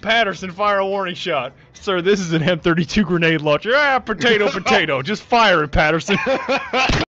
Patterson, fire a warning shot. Sir, this is an M32 grenade launcher. Ah, potato, potato. Just fire it, Patterson.